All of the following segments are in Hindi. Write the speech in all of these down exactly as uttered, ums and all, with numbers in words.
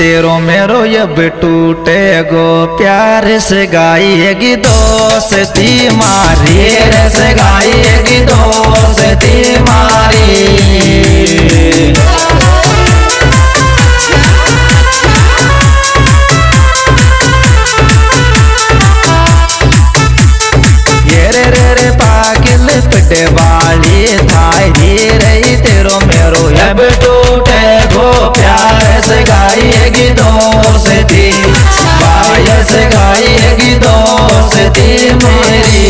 तेरो मेरो अब टूटे गो प्यार से गाएगी दोस्ती मारी रे से गाएगी दोस्ती मारी। ये रे रे रे पागल पिटे वाली थाई रही तेरो मेरो अब टूटे गो प्यार से गाएगी दोस्ती भाई से गाएगी दोस्ती मेरी।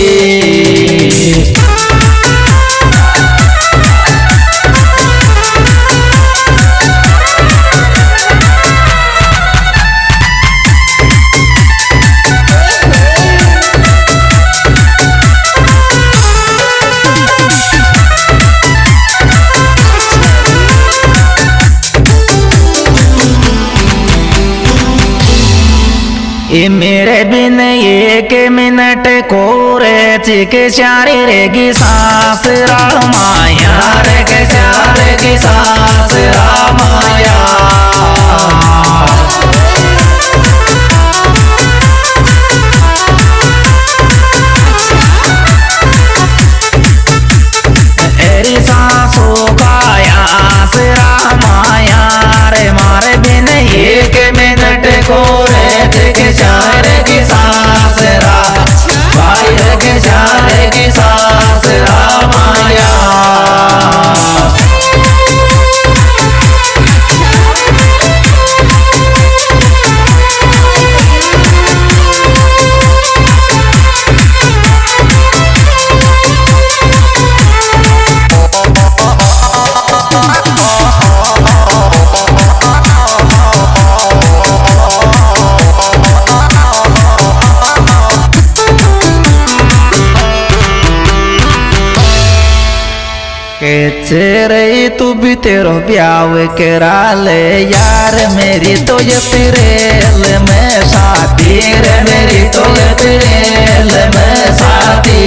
ये मेरे बिन एक मिनट को रे चिक चारे रेगी सांस रामाया रे के चारे की सांस रामाया। एरी सांसों का यास रामाया रे मारे बिन एक मिनट को रे के चारे की सांस रा भाई के चारे की सांस रामाया। रे तू भी तेरो ब्याह करा ले यार मेरी तो ये पिरेल में साथी रे मेरी तो ये पिरेल में साथी।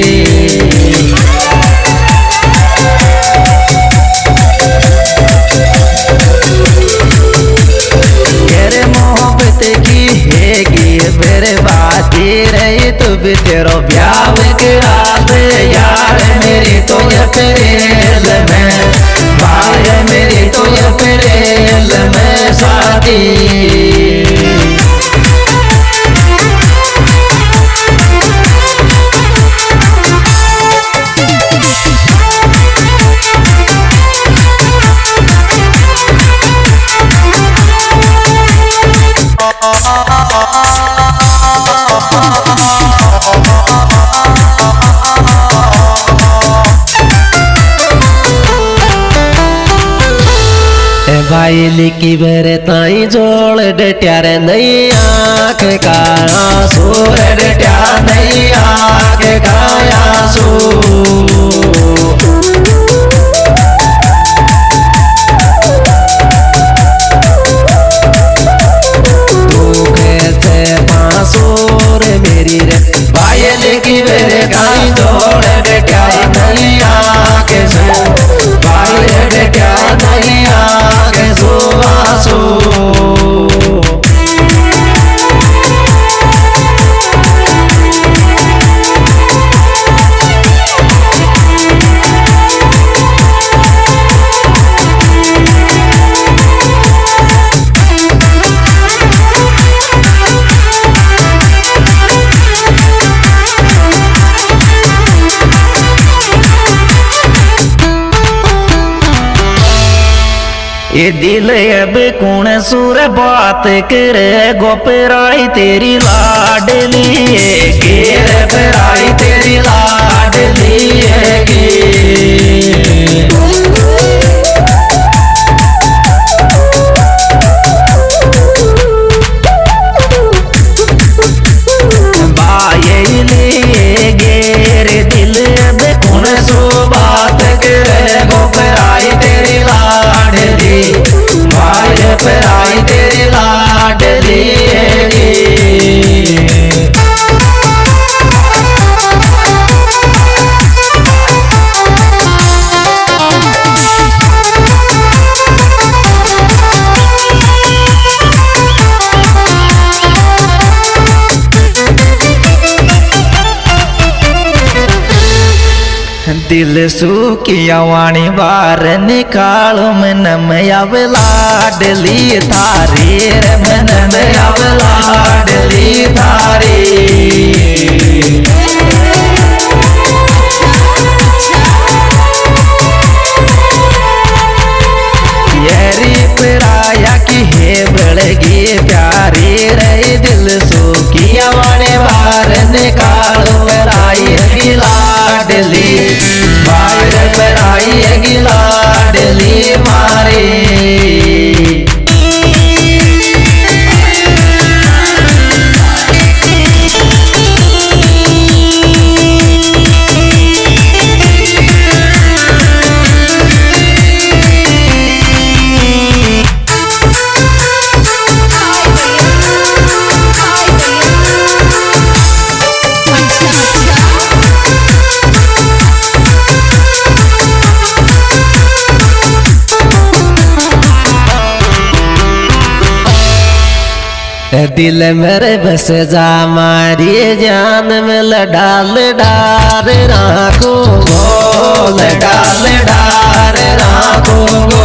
तेरे मोहब्बत की हैगी मेरे बाती रही तू भी तेरो ब्याह करा ले यार मेरी तो ये पिरेल में भाई मेरी तो ये पिरेल में साथी। भाई लिखी बेरे ताई जोड़ डेट्यार नहीं आँख काया सूर डेट्या नहीं आँख काया सू। मेरी रे भाई लिखी बेरे ताई जोड़ डेट्या नहीं आँख सू भाई डेट्या नहीं आँख सू आसू। ये दिल अब कौन सुर बात करे गोपराई तेरी लाडली गे पराई तेरी लाडली बाये लिए गेरे दिल अब कौन सो बात करे गोपराई तेरी लाडली भाई पराई तेरी लाडली। दिल सूखिया वाणी बार निकालो मन में अब लाडली थारी रे मन में अब लाडली थारी येरी पराया की है बड़गी प्यारी रे दिल सूखिया वाणी बार निकालो पराई की लाडली बाहर पराई की लाडली मारी दिल मेरे बस जा मारी जान में लडाल डार राखो गो लडाल डार राखो गो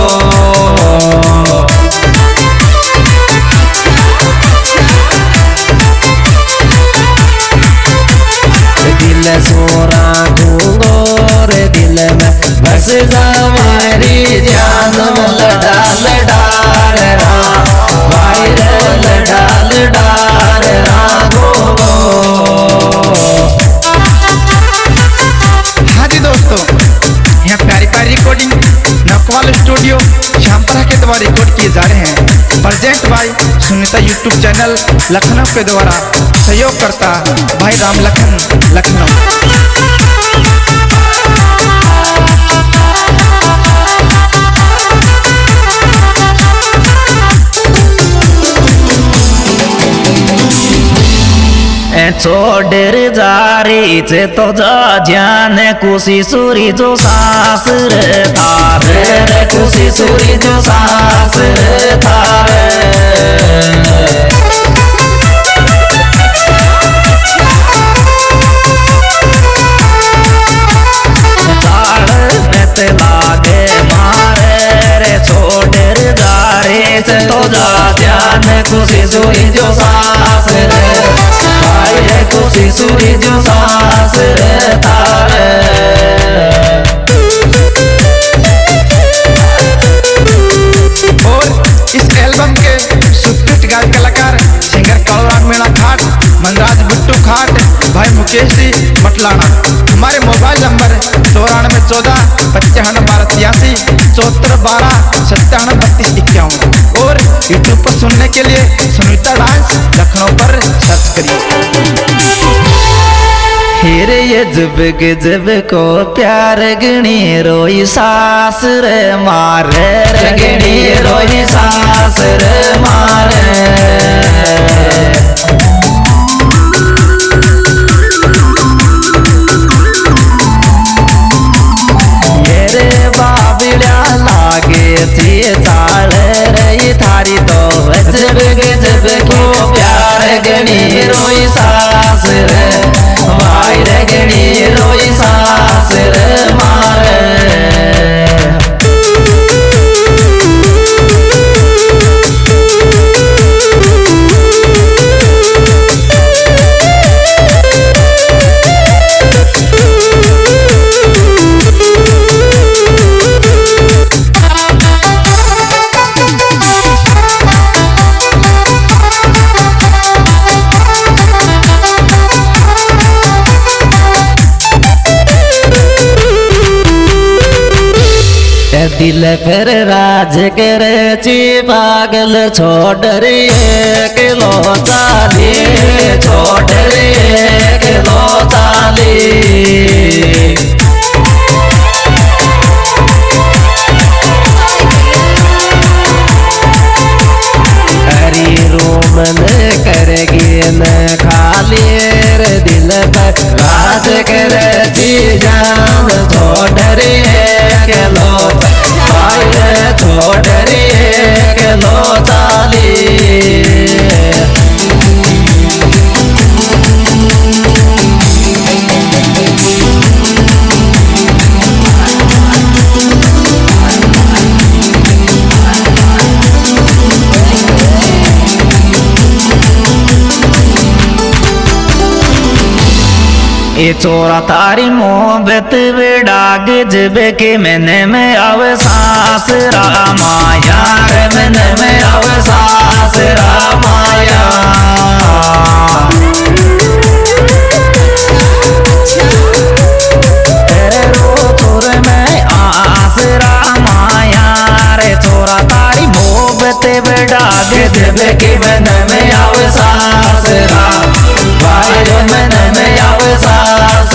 दिल सोरा गो रे दिल में बस जा मारी जान में लडाल डार राखो भाई लडाल डार राखो। हाँ जी दोस्तों, यहाँ प्यारी प्यारी रिकॉर्डिंग नकवाल स्टूडियो श्यामपुरा के द्वारा रिकॉर्ड किए जा रहे हैं। Present by Sunita YouTube channel Lucknow के द्वारा सहयोग करता भाई राम लखन लखनऊ। छोड़र जारी चे तो जा जाने खुशी सूरी जो सास रे थारे रे खुशी सूरी जो सास रे थारे चाड़ में ते लागे मारे रे छोड़र जारी चे तो जा जाने खुशी सूरी जो सास रे खुशी सूरी जो सास रे थारे। और इस एल्बम के सुप्रसिद्ध गायक कलाकार सिंगर कलराज मीणा खाट, मनराज बिट्टू खाट, भाई मुकेश जी मटलाना। हमारे मोबाइल नंबर चौरानवे चौदह पचानवे बारह तिरासी चौहत्तर बारह सत्तानवे बत्तीस इक्यावन और यूट्यूब पर सुनने के लिए सुनीता डांस लखनऊ पर सर्च करिए। फिर ये जब जब को प्यार गणी रोई सास रे मारे रे गणी रोई सास रे मारे ये रे बाबड़ा लागे थी चाल रे थारी तो जब जब को प्यार गणी रोई सास रे भाई रे गणी रोई सास रे मारे। दिल पर राज करे ची पागल छोड़ रे किलो चाली छोड़ रे किलो चाली हरी रोमन करेगी न खाली रे दिल पर राज करे ची जान छोड़ रे किलो छोड़ रे किलो चाली ए चोरा तारी मोहब्बत बेडाग जबे के मैंने में आवे सास रामाया रे मैंने में आवे सास रामाया तेरे रो चोरे में आस रामाया रे चोरा तारी मोहब्बत बेडाग जबे के मैंने में आवे सास राम भाई मैंने में आवे सास